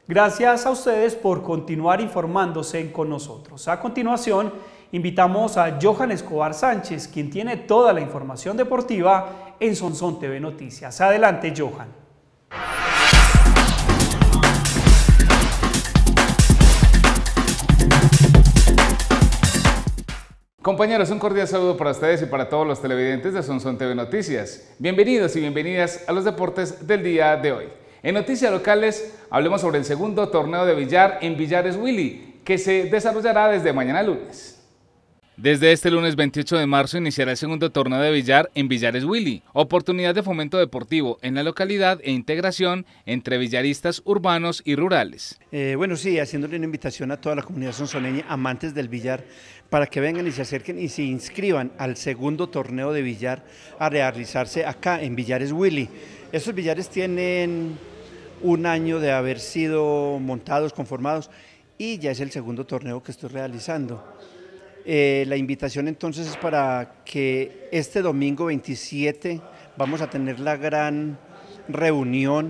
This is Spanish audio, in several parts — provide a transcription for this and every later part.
Gracias a ustedes por continuar informándose con nosotros. A continuación, invitamos a Johan Escobar Sánchez, quien tiene toda la información deportiva en Sonsón TV Noticias. Adelante, Johan. Compañeros, un cordial saludo para ustedes y para todos los televidentes de Sonsón TV Noticias. Bienvenidos y bienvenidas a los deportes del día de hoy. En noticias locales, hablemos sobre el segundo torneo de billar en Billares Willy, que se desarrollará desde mañana lunes. Desde este lunes 28 de marzo iniciará el segundo torneo de billar en Billares Willy, oportunidad de fomento deportivo en la localidad e integración entre billaristas urbanos y rurales. Sí, haciéndole una invitación a toda la comunidad sonsoneña, amantes del billar, para que vengan y se acerquen y se inscriban al segundo torneo de billar a realizarse acá en Billares Willy. Estos billares tienen un año de haber sido montados, conformados, y ya es el segundo torneo que estoy realizando. La invitación entonces es para que este domingo 27 vamos a tener la gran reunión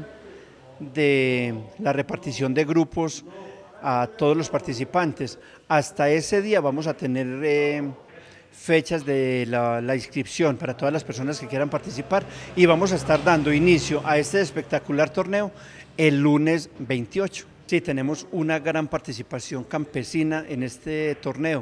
de la repartición de grupos a todos los participantes. Hasta ese día vamos a tener fechas de la inscripción para todas las personas que quieran participar y vamos a estar dando inicio a este espectacular torneo el lunes 28. Sí, tenemos una gran participación campesina en este torneo.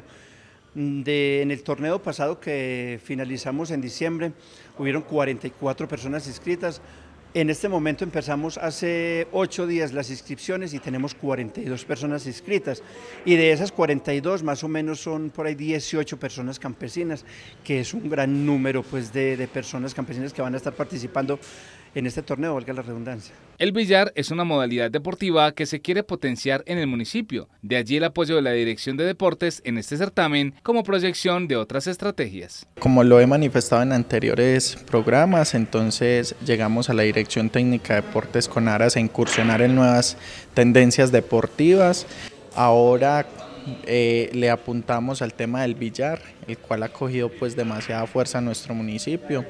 En el torneo pasado que finalizamos en diciembre, hubieron 44 personas inscritas. En este momento empezamos hace 8 días las inscripciones y tenemos 42 personas inscritas. Y de esas 42, más o menos son por ahí 18 personas campesinas, que es un gran número pues, de personas campesinas que van a estar participando en este torneo, valga la redundancia. El billar es una modalidad deportiva que se quiere potenciar en el municipio, de allí el apoyo de la Dirección de Deportes en este certamen como proyección de otras estrategias. Como lo he manifestado en anteriores programas, entonces llegamos a la Dirección Técnica de Deportes con aras a incursionar en nuevas tendencias deportivas. Ahora le apuntamos al tema del billar, el cual ha cogido pues demasiada fuerza en nuestro municipio.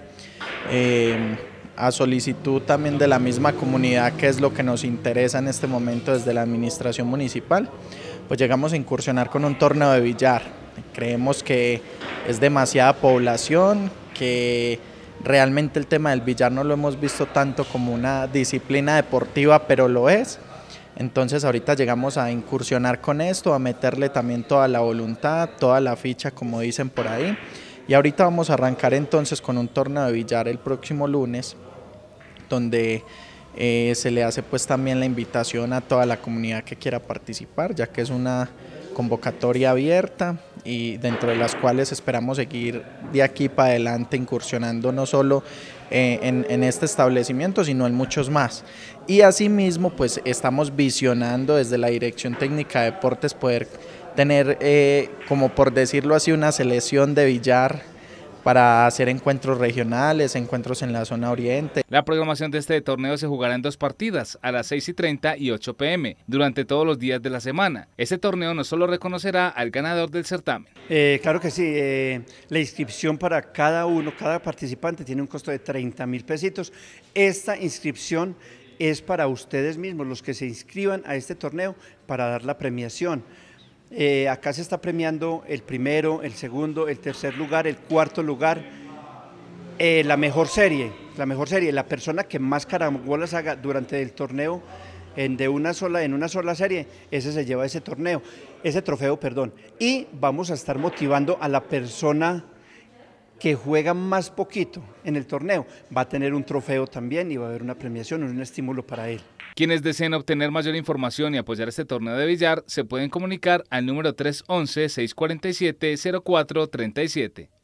A solicitud también de la misma comunidad, que es lo que nos interesa en este momento desde la administración municipal, pues llegamos a incursionar con un torneo de billar. Creemos que es demasiada población, que realmente el tema del billar no lo hemos visto tanto como una disciplina deportiva, pero lo es. Entonces ahorita llegamos a incursionar con esto, a meterle también toda la voluntad, toda la ficha, como dicen por ahí. Y ahorita vamos a arrancar entonces con un torneo de billar el próximo lunes, donde se le hace pues también la invitación a toda la comunidad que quiera participar, ya que es una convocatoria abierta y dentro de las cuales esperamos seguir de aquí para adelante incursionando no solo en este establecimiento, sino en muchos más. Y asimismo pues estamos visionando desde la Dirección Técnica de Deportes poder tener, como por decirlo así, una selección de billar para hacer encuentros regionales, encuentros en la zona oriente. La programación de este torneo se jugará en 2 partidas, a las 6:30 y 8 p.m., durante todos los días de la semana. Este torneo no solo reconocerá al ganador del certamen. Claro que sí, la inscripción para cada participante tiene un costo de 30.000 pesitos. Esta inscripción es para ustedes mismos, los que se inscriban a este torneo, para dar la premiación. Acá se está premiando el primero, el segundo, el tercer lugar, el cuarto lugar, la mejor serie, la persona que más carambolas haga durante el torneo en una sola serie, ese se lleva ese trofeo, y vamos a estar motivando a la persona que juega más poquito en el torneo, va a tener un trofeo también y va a haber una premiación, un estímulo para él. Quienes deseen obtener mayor información y apoyar este torneo de billar se pueden comunicar al número 311-647-0437.